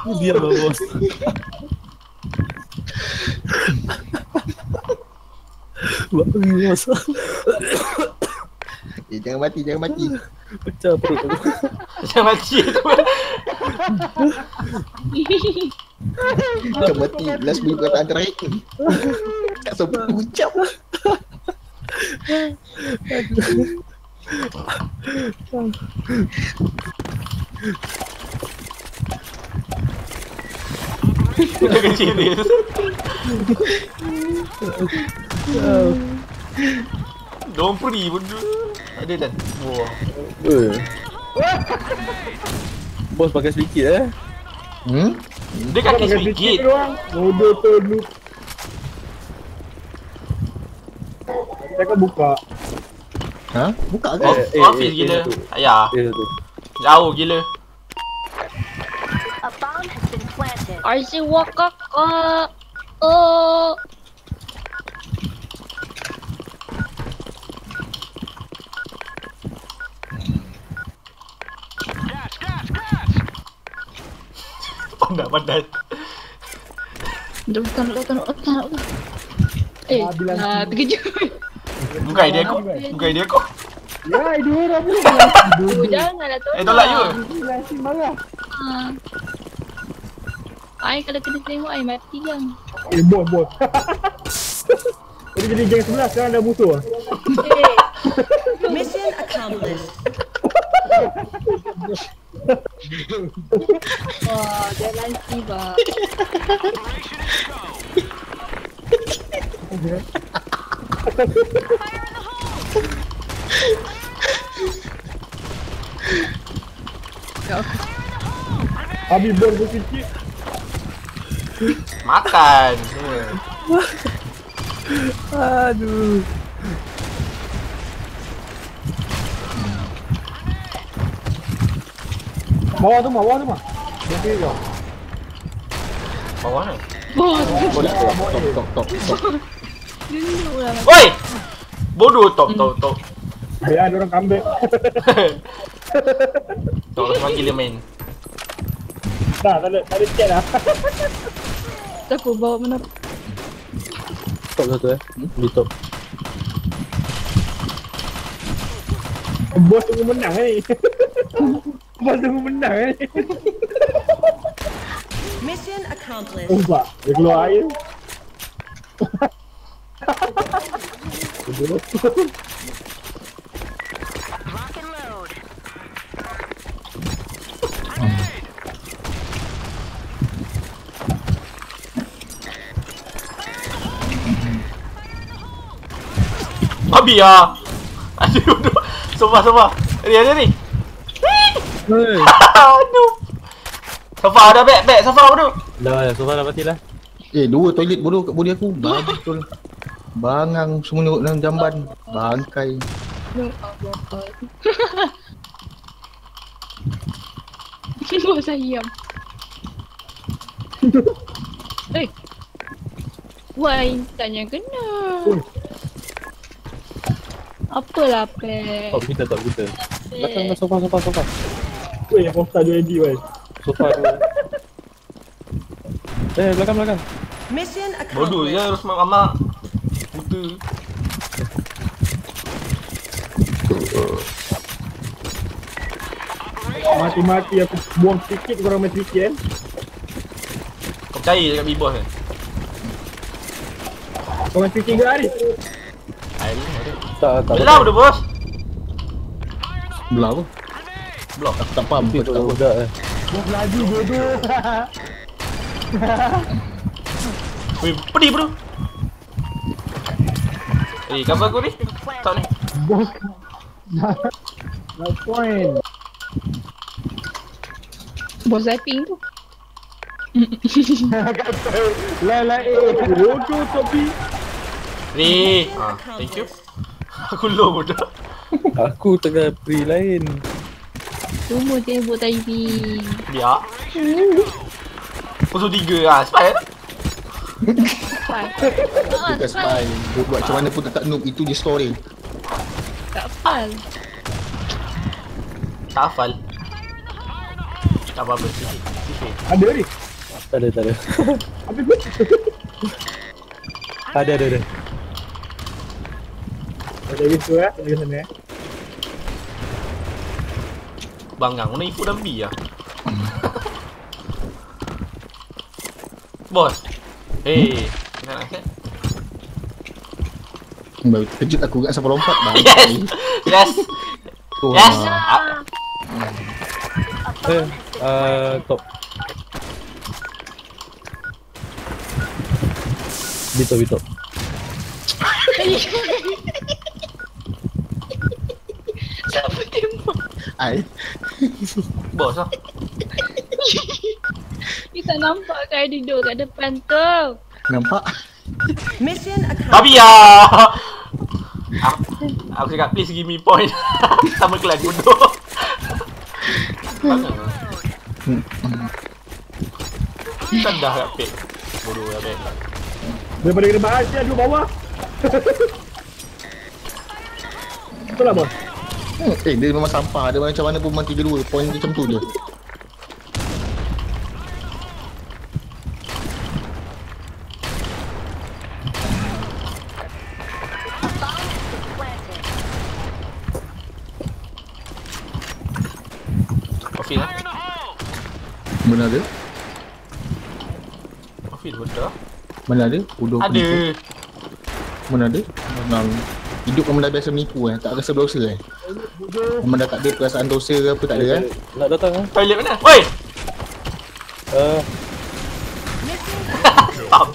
Dia bos. Buat pergi bos. Jangan mati, jangan mati. Pecah perut aku. Jangan mati tu. Jangan mati. Last beli perkataan terakhir. Tak sampai ucap. Jangan serius. Don't free pun tu. Ada dan. Wah. Bos pakai sedikit Dia kaki sedikit. Bodoh tu noob. Saya kan buka. Ha? Buka ke? Office gila. Ayah. tu. Jauh gila. A bomb has been planted. RC wakak. Oh. Pandai. Bukan. Terkejut. Bukan idea aku. Ya, dua orang pun. Janganlah tolak. Tolak you. Lasi marah. Ai kalau kena tengok ai mati kan. Bos. Jadi geng sebelah sekarang dah musuh. Mission accomplished. Wah, jangan tiba. Habis bor bersikit. Makan. Aduh. Bawah tu mah. Okey kau. Bawah ni. Bos. Tok. Dulu lah. Oi! Bodoh top. Biar ada orang comeback. Tok memang gila main. Tak ada chat lah. Aku bawa mana? Top satu Di top. Bos tunggu menang ni. Mission accomplished. Nampak? Dia keluar air. Lock and load. Babi ah. Aduh. Sofa. Ni. Aduh. Sofa ada back. Sofa bodoh. Dah, sofa dah mati lah. Dua toilet bodoh kat body aku. Betul. Bangang semua nyurut dalam jamban. Bangkai. Bos ayam. Why tanya kena. Apalah pek. Top kita. Belakang sofa. Weh, yang poster dia ready weh. Sofa tu. Belakang. Mission Bodoh je accomplished. harus mamak. Buta. Mati-mati aku buang sikit korang main sikit kan. Kau percaya dekat B-Boss kan? Kau main sikit ke Arif? Tak. Belah bodoh bos. Belah apa? Belah. Aku tak faham. Itu budak Bos laju bodoh. Weh, pedih bro. Cover aku ni. Tak ni. Bos. No point. Bos zapping tu. Lah bodoh tapi. Thank you. Aku low bodoh. Aku tengah pre lain. Semua tembok tadi. Biar. 03 lah. Spy kan? Bukan spy. Buat macam mana pun tetap noob. Itu je story. Tak fal. Tak hafal. Tak apa-apa, sihir. Ada ni. Tak ada. Habis tu. Ada. Ada gitu ya, di sana. Bangang, mana Ifu dan B lah. Bos. Nak kan? Baru terkejut aku kat sampai lompat bang. Yes. Oh, Yes. Top. Bito. Siapa tembak? Ai. Bos lah. Kita nampak kan duduk kat depan tu. Nampak? Mission accomplished. Babi ya. Aku cakap please give me point. Sama kelas bodoh. Mana? Kan dah kat pek. Bodoh kat pek. Daripada kena bahas dia duduk bawah. Betul lah bos. Dia memang sampah. Dia macam mana pun mati kedua. Point dia macam tu je. Coffee lah. Mana ada? Coffee betul. Mana ada? Bodoh Ada. penipu. Mana ada? Memang hidup memang dah biasa menipu tak rasa berdosa Memang dah tak ada perasaan dosa ke apa, tak ada Nak datang ah. Toilet mana? Oi! Stop.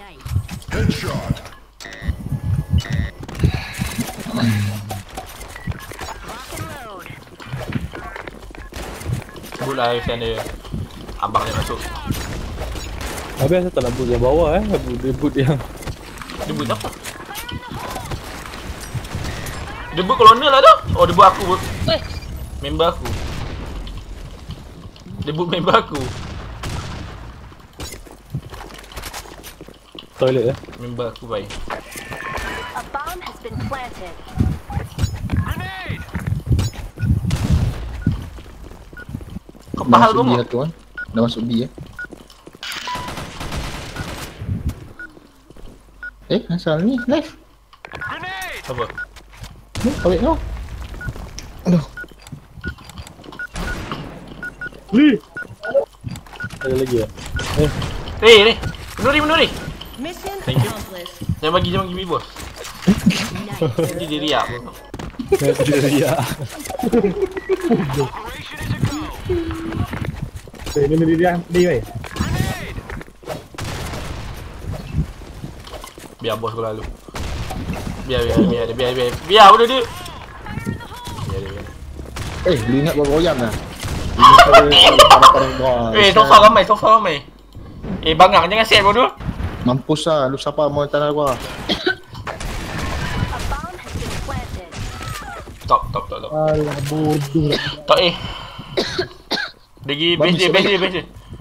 Sebut lah Aisyah dia. Abang dia masuk. Habis saya tak nak boot yang bawah Dia boot yang Dia boot apa? Dia boot kolonel lah tu. Oh dia boot aku. Member aku. Dia boot member aku. toilet Member aku baik. A bomb has been planted. Kau Dah pahal masuk B kau lah tu Dah masuk B asal ni live apa? ni balik kau aduh Li. ada lagi Ni. Menuri. Mission Thank you. accomplished. Jangan bagi mi bos. Nanti dia riak. Dia riak. Ini dia weh. Biar bos kau lalu. Biar bodoh dia. Biar dia. lu ingat bergoyang lah Sofa ramai. Bangang jangan set bodoh. mampus lah lu siapa mau tanah gua A bomb has been planted. Top. Alah bodoh. Tak Lagi base dia.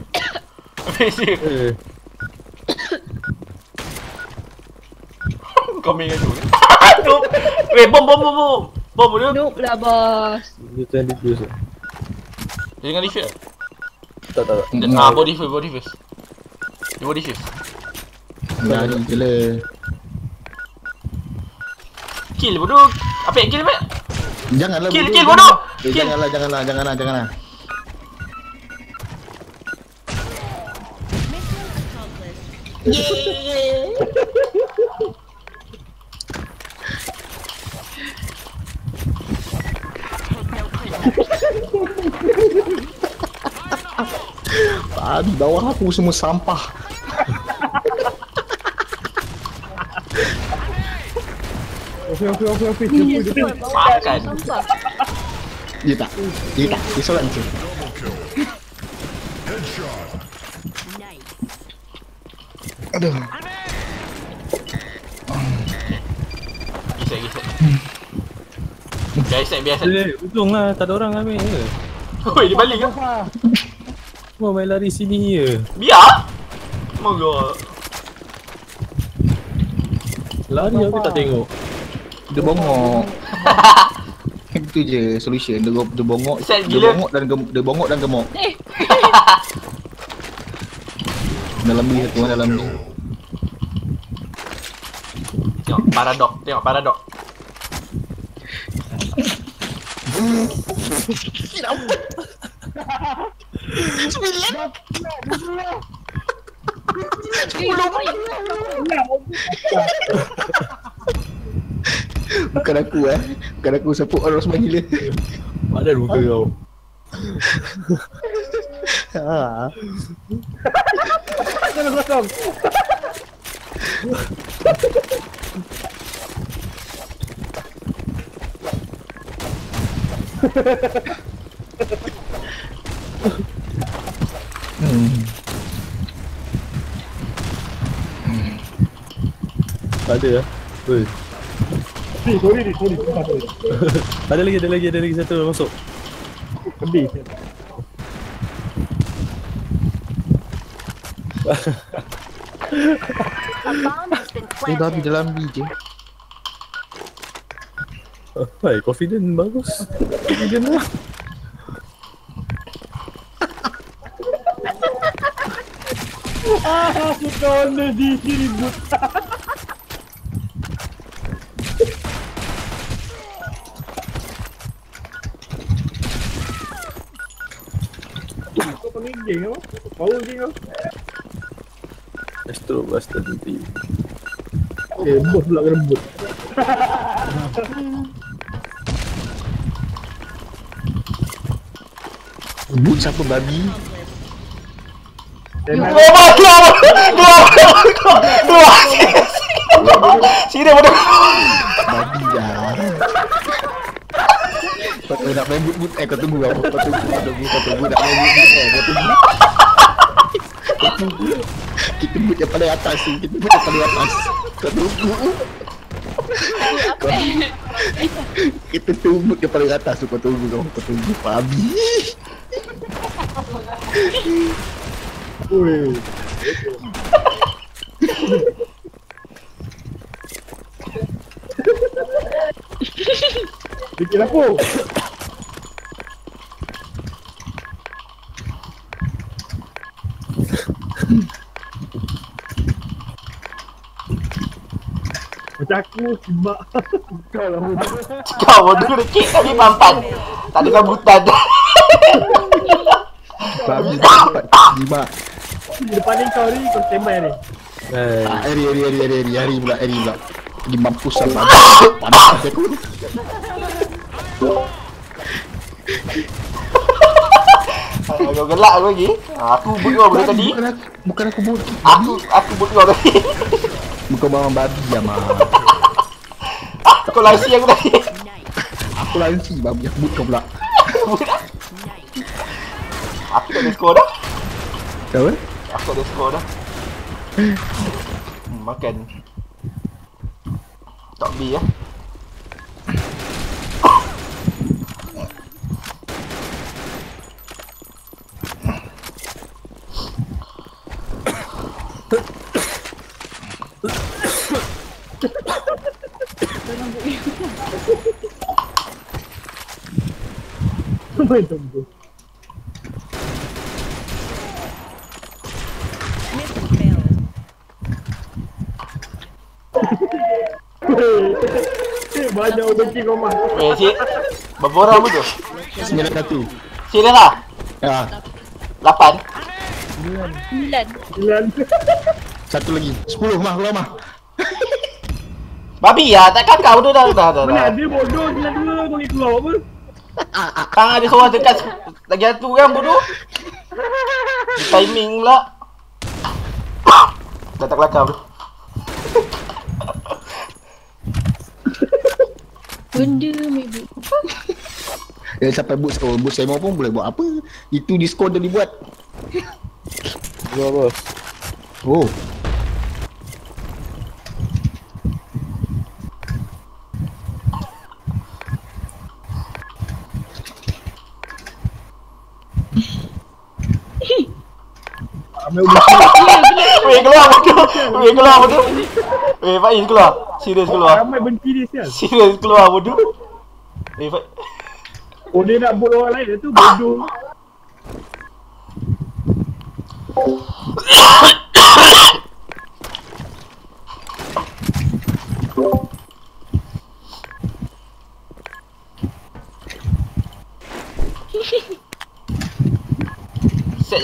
Kau main dengan tu. Bom. Bom bodoh. Noob lah bos. Dia tend diffuse Dia dengan defuse. Tak Body first. Dia body first. jadi je lah Kill bodoh. Apa yang kill apa? janganlah Kill bodoh. bodoh. Janganlah Mission accomplished. di bawah aku semua sampah Okey. Makan. dia tak dia solat je aduh Gisek. Biasa. ujung lah, tak ada orang ambil je. Oi, dia balik ke? Semua main lari sini je. Biar. Moga. Lari aku tak tengok. dia bongok itu je solution dia bongok Set gila. dia bongok dan gemuk Dalam ni satu, dalam ni. Tengok paradok, tengok paradok. Bukan aku Bukan aku, siapa orang semua gila. Mana muka kau? Jangan kosong. Tak ada lah. Weh. Sorry. Ada lagi satu dah masuk. Pedih. A bomb has been Ni babi planted. dalam ni je. Hai, confident bagus. Confident lah. Aku kena di sini buta. Kau panggil geng kau? Power geng kau? Astro Buster nanti. Bos pula kena rebut. But siapa babi? Keluar! Sini bodoh. Babi dah. Kau nak main but kau tunggu apa? Kau tunggu nak main but kau tunggu. Kau tunggu. Kita but yang paling atas tu. Kau tunggu. Kita tunggu yang paling atas tu. Kau tunggu. Babi. Oi. Bikin apa? Macam aku simak. Kau lah bodoh. Kau bodoh dekik tadi mampan. Tak ada sambutan. Babi dapat 5. Depan ni kau ni, kau standby ni. Hari pula. Pergi mampus sama. Panas aku. Kau gelak aku lagi. Aku but kau boleh tadi. Bukan aku but. Aku but kau tadi. Bukan bawang babi ya mah. Kau lasi aku tadi. Aku lansi babi aku but kau pula. Aku tak ada skor dah. Tahu? Aku tak ada skor dah. Makan. Top B ya. Main tunggu. Mission failed. Banyak orang kau mah. Cik. Berapa orang tu? 91. Sila lah. Ya, 8. 9. satu lagi. 10 mah keluar mah. Babi ya, takkan kau tu dah. Mana ada bodoh gila dua bagi keluar apa? Kang ada seorang dekat lagi satu kan bodoh. Timing pula. Dah tak kelakar bro. Benda ibu. Sampai boot score. Boot Seymour pun boleh buat apa. Itu diskon dah dibuat. Dua bos. Oh. Ambil ubat. Weh keluar bodoh. Weh Faiz keluar. Serius keluar. Ramai benci dia sial. Serius keluar bodoh. Weh Faiz. Oh dia nak buat orang lain tu bodoh.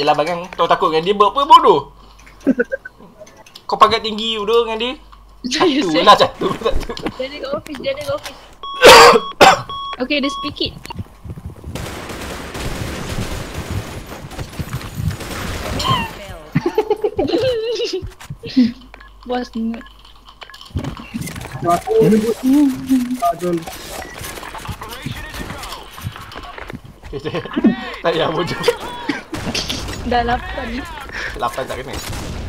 je lah Bangang. Kau takut dengan dia buat apa bodoh? Kau pangkat tinggi bodoh dengan dia. Saya Tu lah jatuh. Dia ada kat office, dia ada kat office. Okay, dia speak it. Bos ni. Aku ribut. Betul. Tak payah bodoh. Dah 8 ni. 8 tak kena.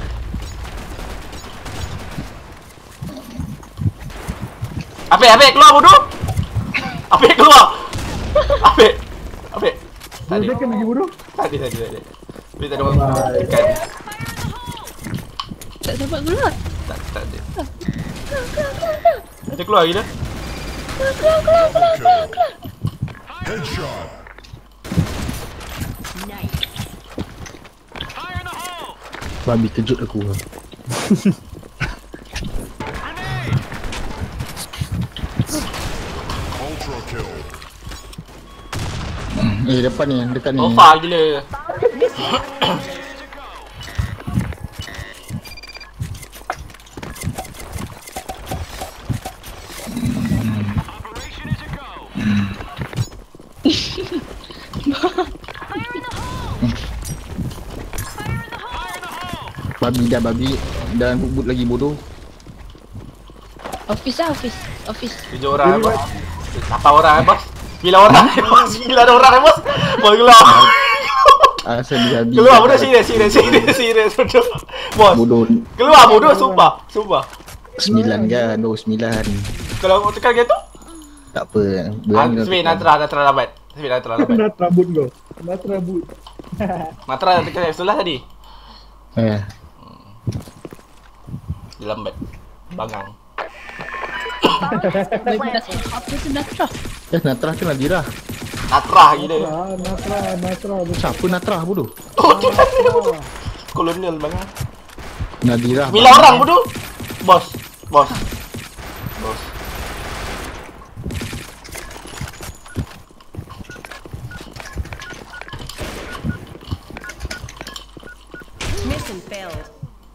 Apik keluar bodoh. Apik keluar. Apik. Tadi. Dia kena pergi bodoh. Tadi. Tapi tak ada orang tekan. Tak sempat keluar. Tak ada. Dia keluar lagi dah. Headshot. Babi kejut aku. Ultra kill. Depan ni, dekat ni. Oh far gila. Babi dan bubut lagi bodoh. Office lah, office. 7 orang bos. 8 orang bos. 9 orang bos. 9 orang bos. Bos keluar. Asal dia babi. Keluar bodoh serius bodoh. Bos. Bodoh. Keluar bodoh sumpah. 9 kan, 9. Kalau kau tekan gitu? Tak apa. Sweet Natra lambat. Nak rambut kau. Nak rambut. Natra dah tekan sebelah tadi. Dia lambat. Bangang. Apa tu Natra? Natra tu Nadira. Natra gila. Natra. Siapa Natra bodoh? Oh tu kolonial bangang. Nadira. 9 orang bodoh. Bos. Mission failed.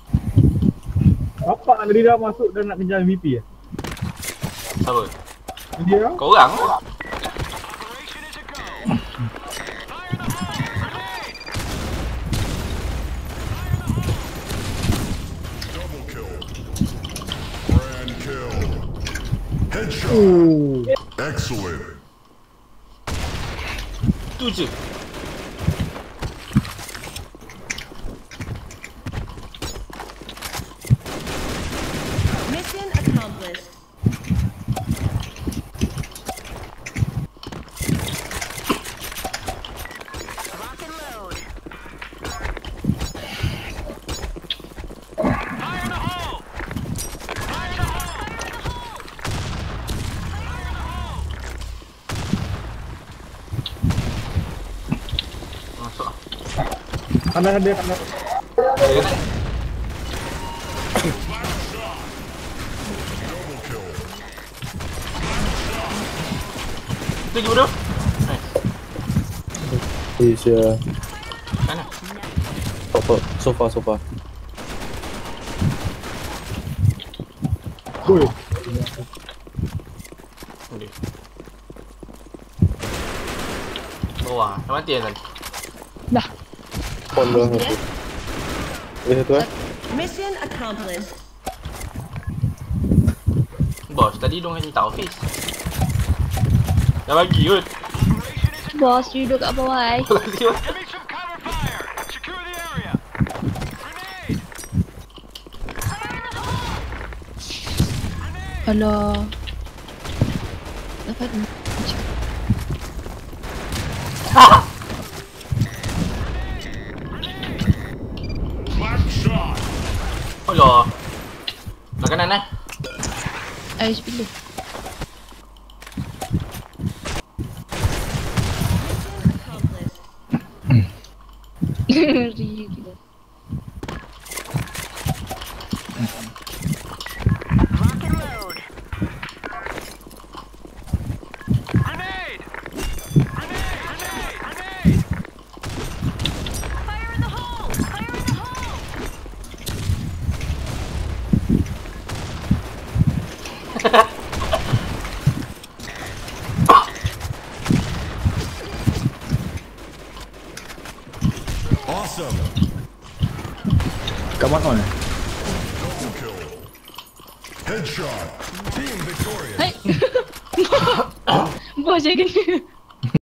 Apa Nadira masuk dan nak kejar MVP ya? Siapa? Dia Kau orang? Double kill. Grand kill. Headshot. Excellent. Tu je. Mission accomplished. Rock and load. Masuk. kanan dia kanan. Itu lagi bodoh. Asia. Mana? Sofa. Oi. Boleh. Bawah. Dah mati kan? Dah. Pondok. Satu Mission accomplished. Bos, tadi diorang minta office. Dah bagi kot. Bos, you duduk kat bawah eh. Lagi kot. Alah. Dapat ni. Alah. Dah kanan eh. Ais pilih. Ri gila. Rock and load. Grenade! Fire in the Awesome. Come on. Double kill. Headshot. Team victorious. Hai. Bos saya kena.